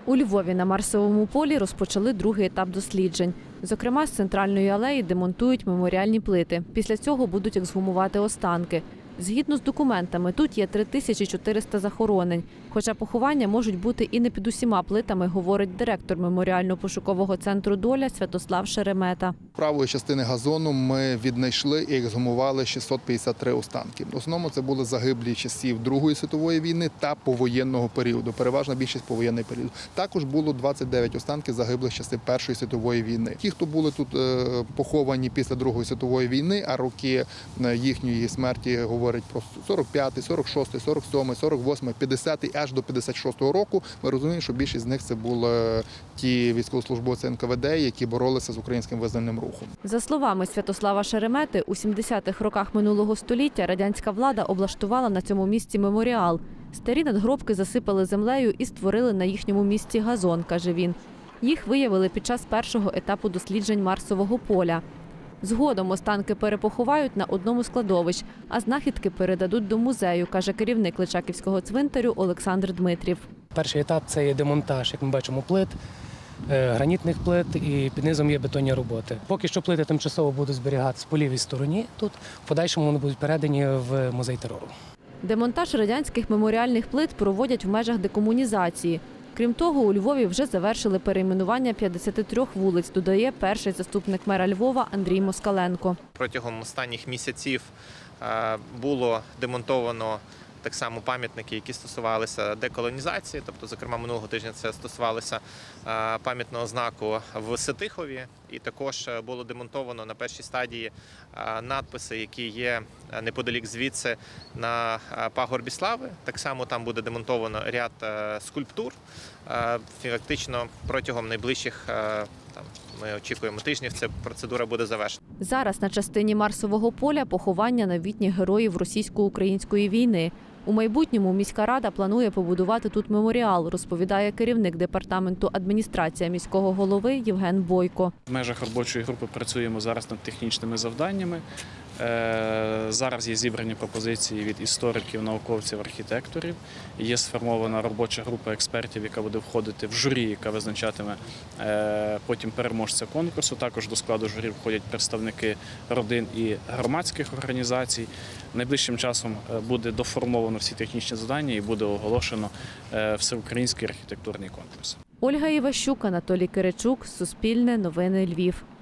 У Львові на Марсовому полі розпочали другий етап досліджень. Зокрема, з центральної алеї демонтують меморіальні плити. Після цього будуть ексгумувати останки. Згідно з документами, тут є 3400 захоронень. Хоча поховання можуть бути і не під усіма плитами, говорить директор меморіально-пошукового центру «Доля» Святослав Шеремета. Правої частини газону ми віднайшли і ексгумували 653 останки. В основному це були загиблі часів Другої світової війни та повоєнного періоду, переважна більшість повоєнний період. Також було 29 останків загиблих часів Першої світової війни. Ті, хто були тут поховані після Другої світової війни, а роки їхньої смерті говорять про 45-й, 46-й, 47-й, 48-й, 50-й, аж до 56-го року, ми розуміємо, що більшість з них це були ті військовослужбовці НКВД, які боролися з українським визвольним рухом. За словами Святослава Шеремети, у 70-х роках минулого століття радянська влада облаштувала на цьому місці меморіал. Старі надгробки засипали землею і створили на їхньому місці газон, каже він. Їх виявили під час першого етапу досліджень Марсового поля. Згодом останки перепоховають на одному з кладовищ, а знахідки передадуть до музею, каже керівник Личаківського цвинтарю Олександр Дмитрів. Перший етап – це є демонтаж, як ми бачимо, плит, гранітних плит і під низом є бетонні роботи. Поки що плити тимчасово будуть зберігатися по лівій стороні тут, в подальшому вони будуть передані в музей терору. Демонтаж радянських меморіальних плит проводять в межах декомунізації. Крім того, у Львові вже завершили перейменування 53 вулиць, додає перший заступник мера Львова Андрій Москаленко. Протягом останніх місяців було демонтовано так само пам'ятники, які стосувалися деколонізації, тобто, зокрема, минулого тижня це стосувалося пам'ятного знаку в Ситихові, і також було демонтовано на першій стадії надписи, які є неподалік звідси на пагорбі Слави. Так само там буде демонтовано ряд скульптур. Фактично протягом найближчих ми очікуємо тижнів, ця процедура буде завершена. Зараз на частині Марсового поля поховання новітніх героїв російсько-української війни. У майбутньому міська рада планує побудувати тут меморіал, розповідає керівник департаменту адміністрації міського голови Євген Бойко. В межах робочої групи працюємо зараз над технічними завданнями. Зараз є зібрані пропозиції від істориків, науковців, архітекторів. Є сформована робоча група експертів, яка буде входити в журі, яка визначатиме потім переможця конкурсу. Також до складу журі входять представники родин і громадських організацій. Найближчим часом буде доформовано всі технічні завдання і буде оголошено всеукраїнський архітектурний конкурс. Ольга Іващук, Анатолій Киричук, Суспільне, Новини Львів.